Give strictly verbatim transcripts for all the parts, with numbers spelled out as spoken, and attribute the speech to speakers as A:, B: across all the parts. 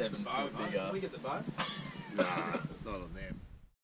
A: seven foot bigger.
B: Can we get the boat?
A: Nah, not on them.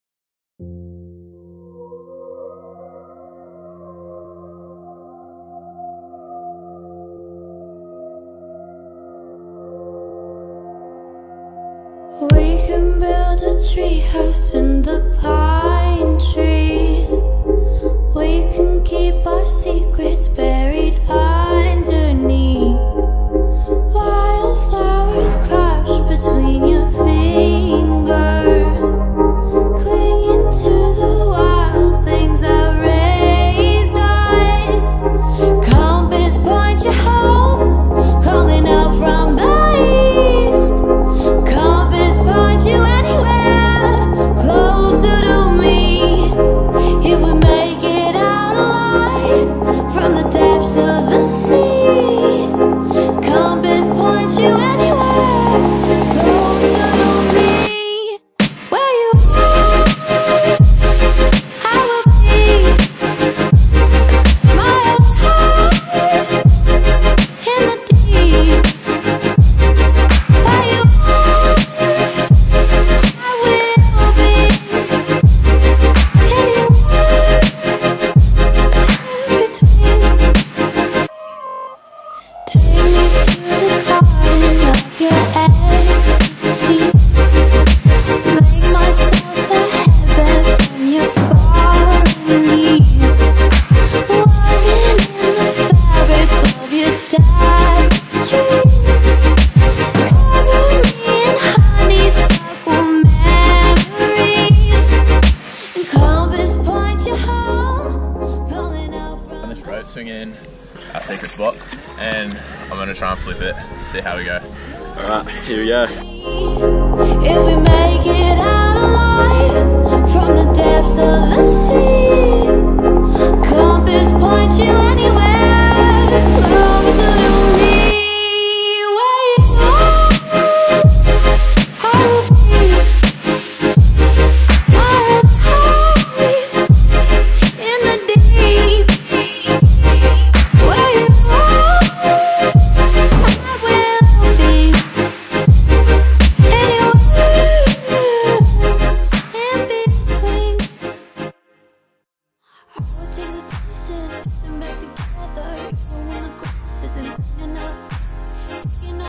C: We can build a treehouse in the pine trees. We can keep our secrets buried underneath. Wildflowers crush between your fingers, clinging to the wild things that raised us. Compass point you home, calling out from the east. Compass point you anywhere closer to me. If we make it out alive from the depths of the sea, compass point you anywhere closer to me. Where you are, I will be. Miles high in the deep. Where you are, I will be. Anywhere between. Take me to the garden of your ecstasy. Make myself a heaven from your fallen leaves. Woven in the fabric of your tapestry. Cover me in honeysuckle memories. And compass point you home, calling out from
D: On this rope, swinging in our secret spot, and I'm gonna try and flip it, see how we go.
A: Alright, here we go.
C: if we make it out.